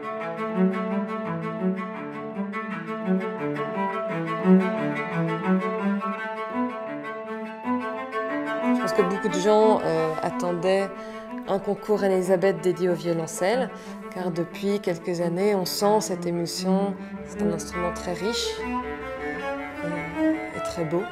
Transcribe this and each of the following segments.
Je pense que beaucoup de gens attendaient un concours Elisabeth dédié au violoncelle, car depuis quelques années, on sent cette émotion. C'est un instrument très riche et très beau.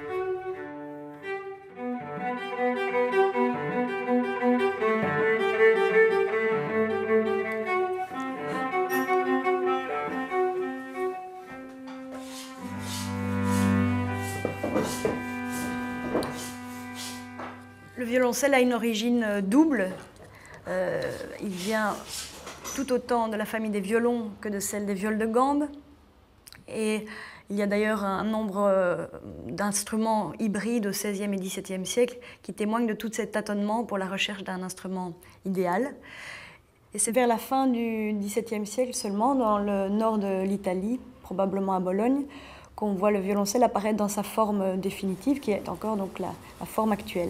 Le violoncelle a une origine double. Il vient tout autant de la famille des violons que de celle des viols de gambe. Et il y a d'ailleurs un nombre d'instruments hybrides au XVIe et XVIIe siècle qui témoignent de tout cet tâtonnement pour la recherche d'un instrument idéal. Et c'est vers la fin du XVIIe siècle seulement, dans le nord de l'Italie, probablement à Bologne, qu'on voit le violoncelle apparaître dans sa forme définitive, qui est encore donc la forme actuelle.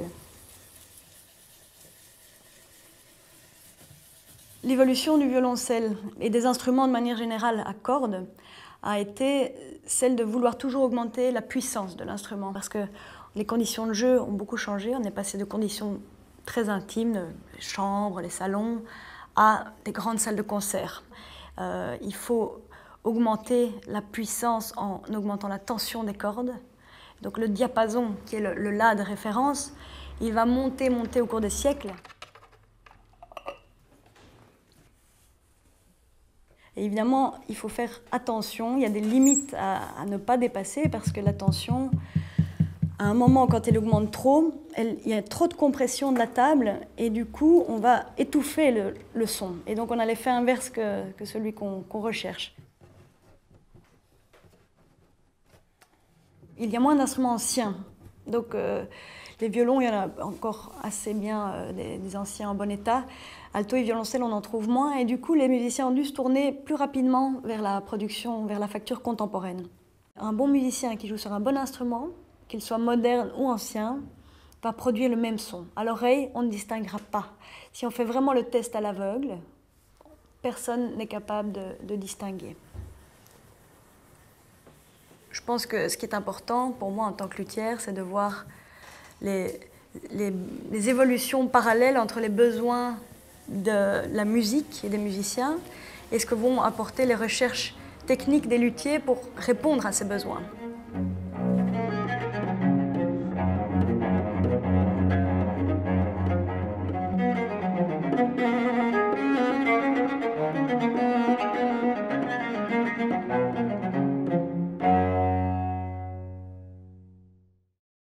L'évolution du violoncelle et des instruments de manière générale à cordes a été celle de vouloir toujours augmenter la puissance de l'instrument parce que les conditions de jeu ont beaucoup changé. On est passé de conditions très intimes, les chambres, les salons, à des grandes salles de concert. Il faut augmenter la puissance en augmentant la tension des cordes. Donc le diapason, qui est le La de référence, il va monter au cours des siècles. Et évidemment, il faut faire attention, il y a des limites à ne pas dépasser parce que la tension, à un moment, quand elle augmente trop, il y a trop de compression de la table et du coup, on va étouffer le son. Et donc, on a l'effet inverse que celui qu'on recherche. Il y a moins d'instruments anciens. Donc, les violons, il y en a encore assez bien des anciens en bon état. Alto et violoncelle, on en trouve moins. Et du coup, les musiciens ont dû se tourner plus rapidement vers la production, vers la facture contemporaine. Un bon musicien qui joue sur un bon instrument, qu'il soit moderne ou ancien, va produire le même son. À l'oreille, on ne distinguera pas. Si on fait vraiment le test à l'aveugle, personne n'est capable de distinguer. Je pense que ce qui est important pour moi en tant que luthière, c'est de voir les évolutions parallèles entre les besoins de la musique et des musiciens et ce que vont apporter les recherches techniques des luthiers pour répondre à ces besoins.